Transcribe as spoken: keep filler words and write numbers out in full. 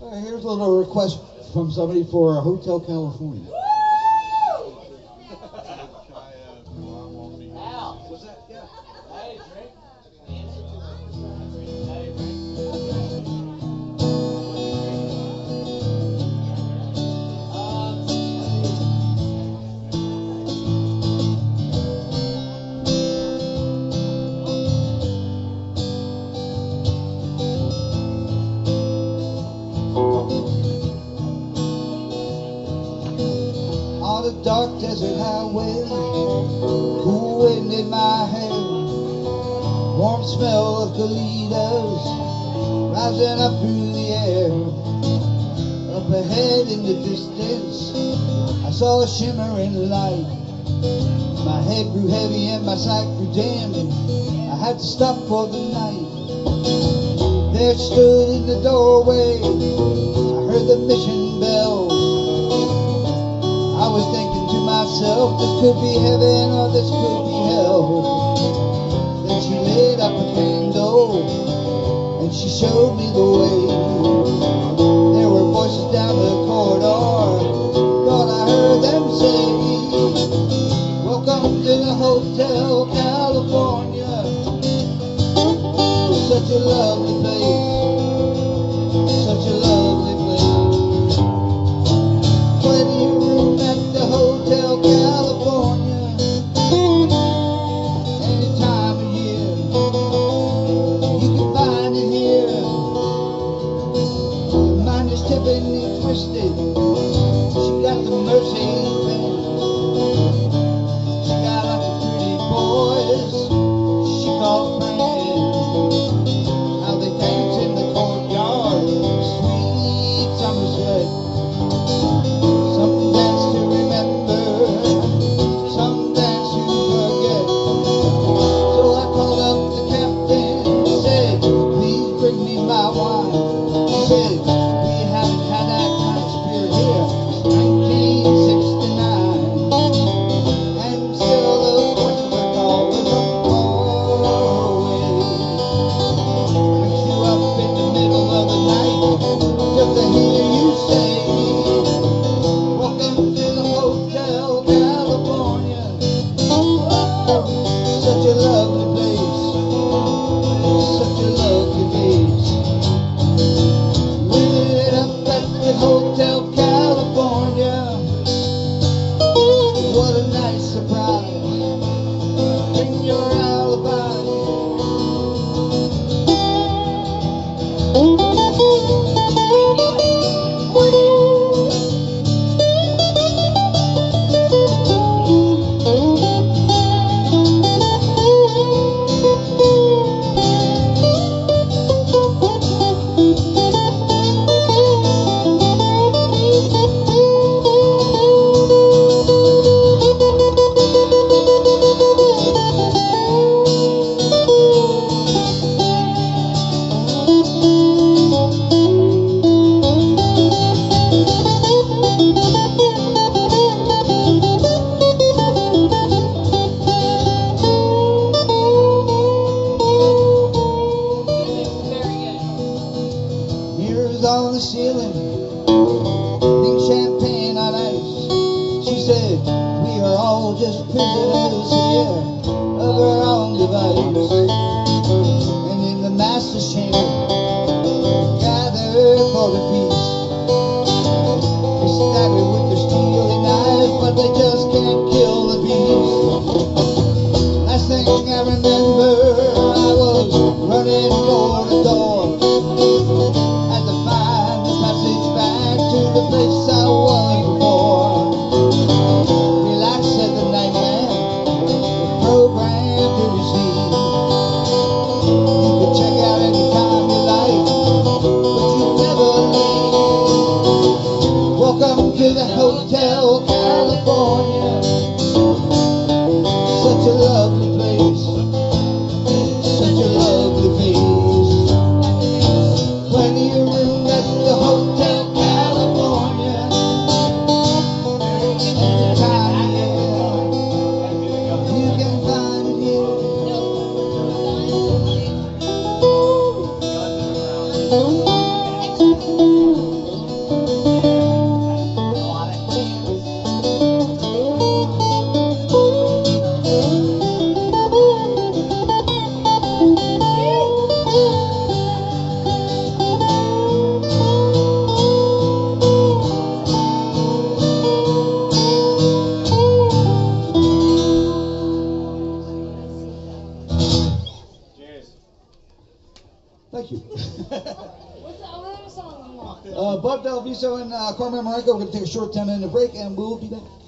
All right, here's a little request from somebody for Hotel California. Al. Was that? Yeah. Hey, drink. Hey, On a dark desert highway, cool wind in my hair, warm smell of colitas rising up through the air. Up ahead in the distance, I saw a shimmering light. My head grew heavy and my sight grew dim. I had to stop for the night. There stood in the doorway, I heard the mission bell. I was thinking to myself, this could be heaven or this could be hell. Then she lit up a candle and she showed me the way. There were voices down the corridor, thought I heard them say, welcome to the Hotel California. Such a lovely place, such a lovely place. Plenty of room at the Hotel California, any time of year, you can find it here. Mine is tipping and twisted, she got the Mercedes Benz. She got lots of pretty boys, she called friends. How they dance in the courtyard, sweet summer sweat. Some dance to remember, some dance to forget. So I called up the captain and said, please bring me my wine. He said, we haven't had that kind of spirit here since nineteen sixty-nine. And still the voice we're calling from far away wakes you up in the middle of the night just to hear you say, welcome to the Hotel California. Such a lovely place, such a lovely place. Lit up at the Hotel California. What a nice surprise. Bring your alibi. Mirrors on the ceiling, pink champagne on ice. She said, we are all just prisoners here of our own device. And in the master's chamber, gathered for the feast. They stagger with their steely knives, but they just can't kill the beast. Last thing I remember, I was running for the door. Had to find the passage back to the place I was before. Relax, said the night man, we're programmed to receive. You can check out anytime you like, but you never leave. Welcome to the Hotel California. Such a lovely place, such a lovely place. Plenty of room at the Hotel California. Anytime of year, you can find it here. Thank you. What's the other song? uh, Bud Valviso and uh, Carmen Marenko, we're going to take a short ten minute break and we'll be back.